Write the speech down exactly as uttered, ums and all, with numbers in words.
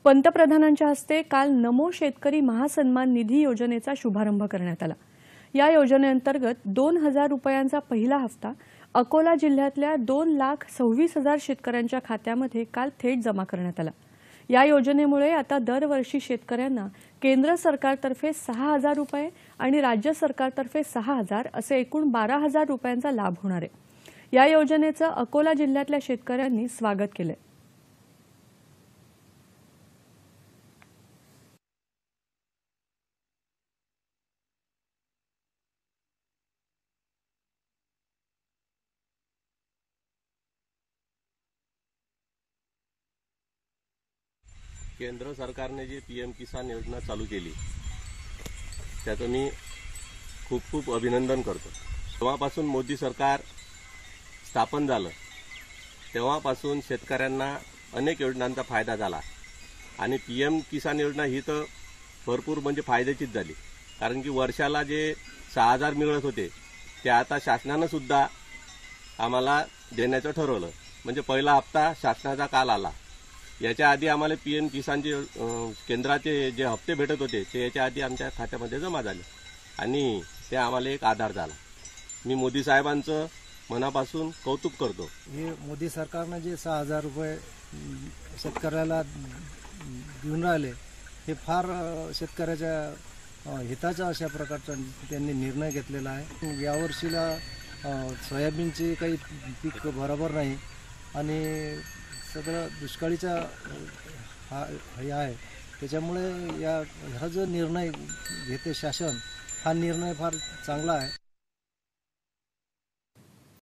पंतप्रधानांच्या हस्ते काल नमो शेतकरी महासन्मान निधी योजनेचा शुभारंभ करण्यात आला। या योजनेअंतर्गत दोन हजार रुपयांचा पहिला हप्ता अकोला जिल्ह्यातल्या दोन लाख सव्वीस हजार शेतकऱ्यांच्या खात्यामध्ये काल थेट जमा करण्यात आला। या योजनेमुळे आता दरवर्षी शेतकऱ्यांना केंद्र सरकारतर्फे सहा हजार रुपये आणि राज्य सरकारतर्फे सहा हजार असे एकूण बारा हजार रुपयांचा लाभ होणार आहे। या योजनेचं अकोला जिल्ह्यातल्या शेतकऱ्यांनी स्वागत केले। केंद्र सरकारने जी पी एम किसान योजना चालू केली त्याचं मी खूप खूप अभिनंदन करतो। तेव्हापासून मोदी सरकार स्थापन झालं तेव्हापासून शेतकऱ्यांना अनेक योजनांचा फायदा झाला आणि पी एम किसान योजना ही तर भरपूर म्हणजे फायद्याचीच झाली, कारण की वर्षाला जे सहा हजार मिळत होते ते आता शासनानं सुद्धा आम्हाला देण्याचं ठरवलं। म्हणजे पहिला हप्ता शासनाचा काल आला। याच्या आधी आम्हाला पी एम किसानचे केंद्राचे जे हप्ते भेटत होते ते याच्या आधी आमच्या खात्यामध्ये जमा झाले आणि ते आम्हाला एक आधार झाला। मी मोदी साहेबांचं मनापासून कौतुक करतो। हे मोदी सरकारने जे सहा हजार रुपये शेतकऱ्याला देऊन राहिले हे फार शेतकऱ्याच्या हिताचा अशा प्रकारचा त्यांनी निर्णय घेतलेला आहे। यावर्षीला सोयाबीनचे काही पीक बरोबर नाही आणि सगळं दुष्काळीचा हा हे आहे, त्याच्यामुळे या हा जो निर्णय घेते शासन हा निर्णय फार चांगला आहे।